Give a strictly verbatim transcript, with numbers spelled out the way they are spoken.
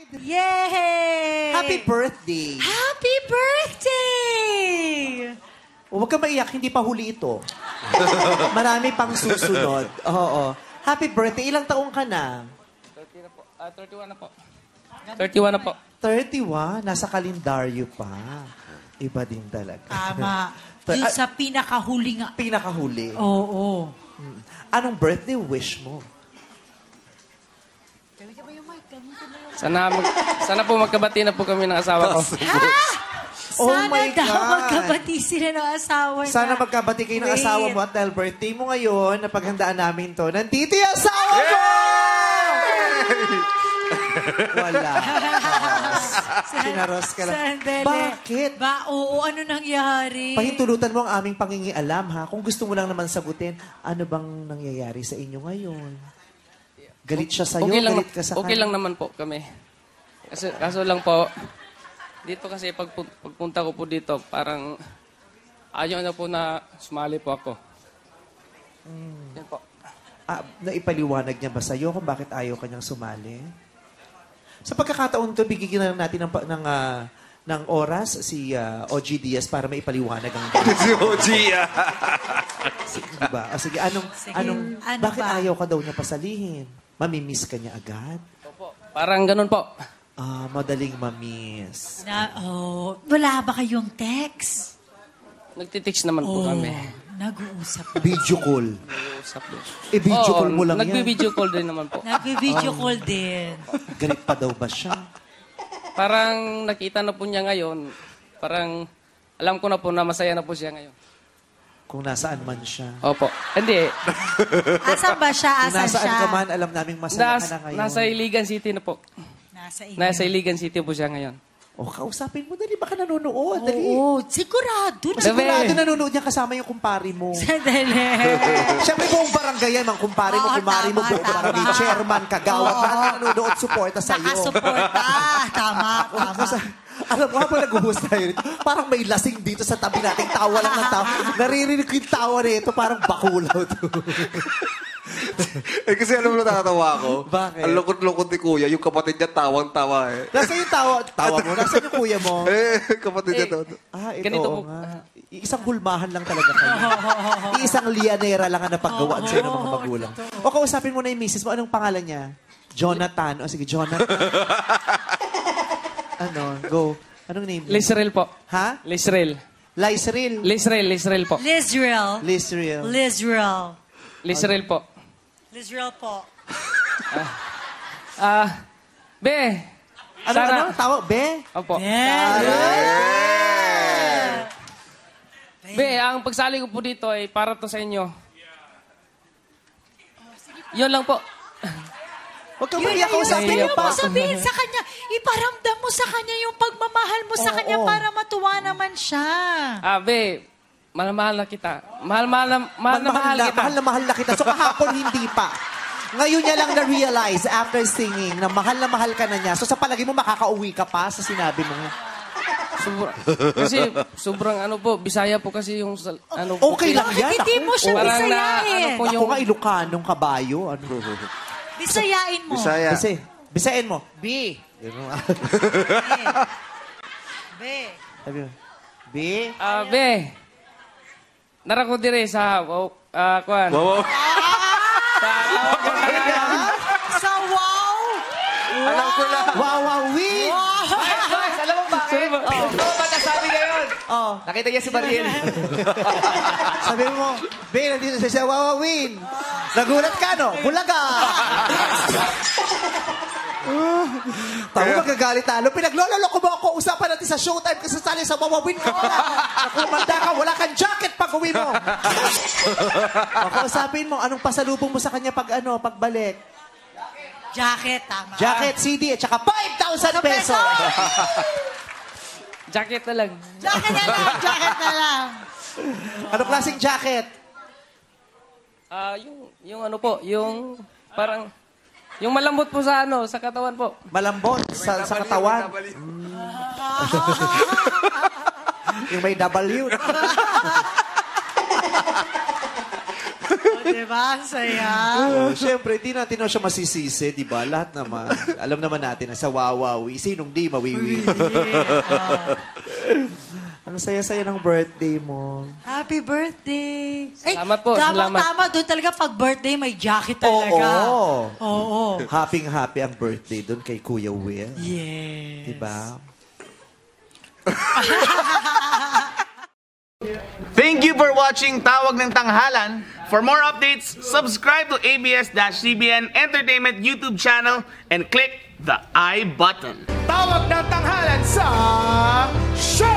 Yay! Happy birthday! Happy birthday! Huwag ka maiyak, hindi pa huli ito. Marami pang susunod. Oo. Happy birthday. Ilang taong ka na? thirty na po. Uh, thirty-one na po. thirty-one na po. thirty-one? Nasa kalendaryo pa. Iba din talaga. Tama. Yung sa pinakahuli nga. Pinakahuli. Oo. Hmm. Anong birthday wish mo? Sana, mag, sana po magkabati na po kami ng asawa ko. Ha? Oh Sana my daw God. magkabati sila ng asawa na. Sana magkabati kayo ng Wait. asawa mo at dahil birthday mo ngayon, napaghandaan namin to. Nandito yung asawa ko! Wala. Sinaros ka lang. Sandali. Bakit? Ba, oo, ano nangyari? Pahintulutan mo ang aming pangingialam, ha? Kung gusto mo lang naman sagutin, ano bang nangyayari sa inyo ngayon? Galit siya sa'yo? Okay lang, Galit ka sa okay kanya? lang naman po kami. Kaso, kaso lang po, dito kasi pag, pagpunta ko po dito, parang ayaw na po na sumali po ako. Hmm. Yan po. Ah, naipaliwanag niya ba sa'yo kung bakit ayaw kanyang sumali? Sa pagkakataon to, bigyan na natin ng, ng, uh, ng oras si uh, O G Diaz para maipaliwanag ang... Si O G, ah. Sige, diba? O, sige, anong, Sige, anong, ano bakit ba? ayaw ka daw niya pasalihin? Mamimiss ka niya agad? Opo. Parang ganun po. Ah, madaling mamiss. Na, oh, wala ba kayong text? Nagtitext naman po Oh, kami. nag-uusap. Video call. Nag-uusap din. Eh, video Oo, call mo lang yan. nagbi-video call din naman po. Nag-video call din. Galit pa daw ba siya? Parang nakita na po niya ngayon. Parang alam ko na po na masaya na po siya ngayon. Kung nasaan man siya. Opo. Hindi. Asan ba siya? Kung Asan nasaan siya? ka man, alam naming masaya Nas, ka na ngayon. nasa Iligan City na po. Nasa inyo. Nasa Iligan City po siya ngayon. O, kausapin mo. Dali, baka nanonood. Dali. Oo, sigurado. na. Sigurado nanonood niya kasama yung kumpari mo. Sandali. Siyempre, buong barangay yan, mang kumpare mo, Oo, kumari mo, tama, buong tama. barangay, chairman, kagawad, Oo. lahat na nanonood, suporta sa'yo. Nakasuporta. Tama, tama. Kasi, alam mo, habang nag-umus tayo rito, parang may lasing dito sa tabi nating tawa lang ng tawa. Naririnig ko yung tawa rito, parang bakulaw to. Eh, kasi alam mo na nakatawa ko. Bakit? Ang lungkot-lungkot ni Kuya, yung kapatid niya tawang-tawa eh. Nasaan yung tawa? Tawa mo? Nasaan yung kuya mo? Eh, kapatid niya Eh, tawa. Ah, ito Ganito po. nga. Isang hulmahan lang talaga kayo. Isang lianera lang ang napaggawaan sa'yo ng mga magulang. O kausapin mo na yung misis mo. Anong pangalan niya? Jonathan. O sige, Jonathan. Ano? Go. Anong name? Lisrel po. Ha? Lisrel. Lysril. Lisrel, Lisrel po. Lizrael. Lysril. Lizrael. Lisrel po. Lizrael po. Ah, be. Ano, Sana- ano? Tawag? Be? Opo. Aray! Be, ang pagsali ko po dito ay para to sa inyo. Yun lang po. Huwag kang Yun, maiyak ko yun, sa yun, akin mo pa. sabihin sa kanya, iparamdam mo sa kanya yung pagmamahal mo sa Oo. kanya para matuwa naman siya. Ah, be, mahal-mahal na kita. Mahal-mahal na, mahal na mahal na, kita. mahal na mahal na kita. So kahapon hindi pa. Ngayon niya lang na-realize after singing na mahal na mahal ka na niya. So sa palagi mo makakauwi ka pa sa sinabi mo. Sobra, kasi sobrang ano po, Bisaya po kasi yung sal- ano po. Okay lang yan. Hindi Ako, mo siya Parang na, bisayain. ano po ako yung... nga Ilocanong kabayo. Ano? Bisayain mo. Bisaya. Kasi, bisain mo. B. Be. Sabi mo, B. Ah, be. Nara ko dire sa, oh, ah, kuan. Wow, wow. Sa wow. Alam ko na. Wow, wow, win! Guys, alam mo bakit? Sorry, Oh, ito ba nasabi ngayon? Oh. Nakita niya si Mariel. Sabi mo, B, nandito siya siya, wow, wow, win! Nagulat ka, no? Bulaga! Tayo magagalit talo. Pinaglololoko mo ako. Usapan natin sa Showtime kasi sasali sa wawawin ka wala. Nakumanda ka, wala kang jacket pag uwi mo. Ako, usapin mo, anong pasalubong mo sa kanya pag ano, pagbalik? Jacket, tama. Jacket, C D, at saka five thousand pesos. Jacket na lang. Jacket na lang. Jacket na lang. Anong klaseng jacket? Ah, yung, yung ano po, yung parang, yung malambot po sa ano, sa katawan po. Malambot sa, sa katawan. Mm. Yung may W. diba? Saya. Oh, Siyempre, di natin na siya masisisi, di ba? Lahat naman. Alam naman natin na sa wawawi, sinong di mawiwi. Ang saya-saya ng birthday mo. Happy birthday. Salamat po, tama, salamat. Tama, doon talaga pag birthday, may jacket talaga. Oo. Oo. Happy-happy ang birthday doon kay Kuya Will. Yes. Diba? Thank you for watching Tawag ng Tanghalan. For more updates, subscribe to A B S C B N Entertainment YouTube channel and click the I button. Tawag ng Tanghalan sa Show!